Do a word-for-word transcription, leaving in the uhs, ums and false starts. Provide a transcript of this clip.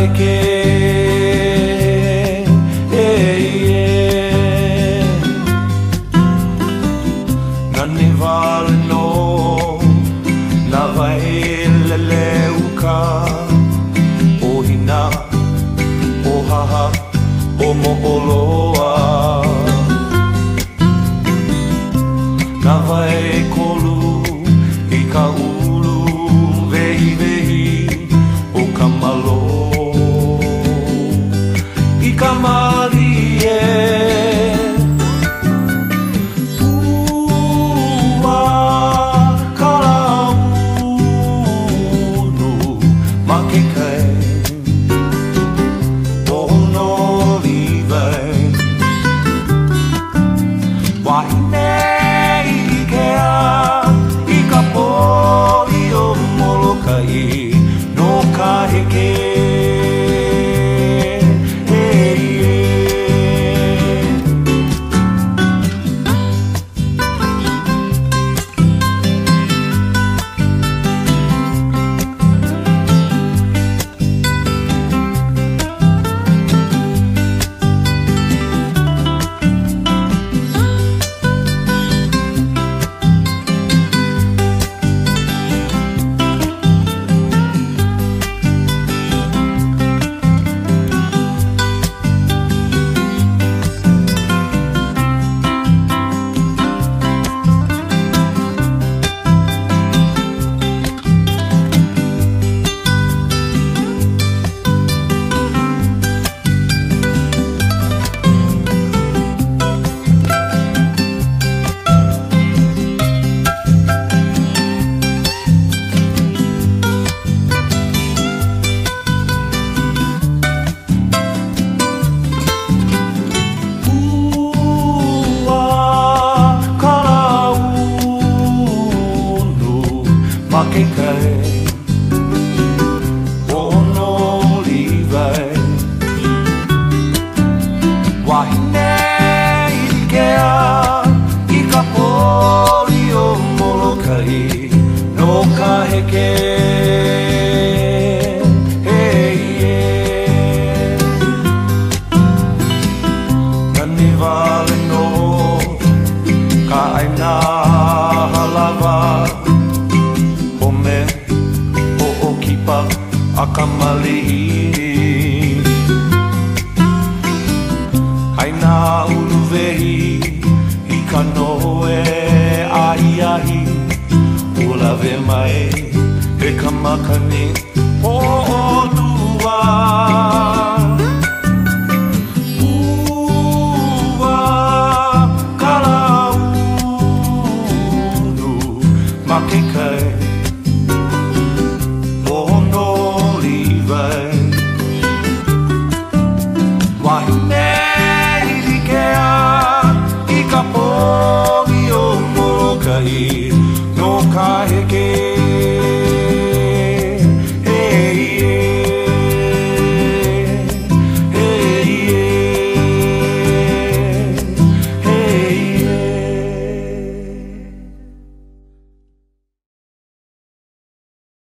heke e e Nani wale no na vai lele uka o hina o haha o mo'oloa na vai kolu i ka ulu vehi vehi o ka malo i ka marie ua ka unu ma ke kai ono livai wahine no ka heke ke kai ono livai wahine i kea i ka poli o molokai no ka heke hey yeah Nani wale no ka aina halava akamalihi Haina ulu vehi I ka noe ahi ahi Ula ve mai e ka makani o olua Ua kala ulu ma ke kai Wahine i kea i ka pōgi o molokai no ka heke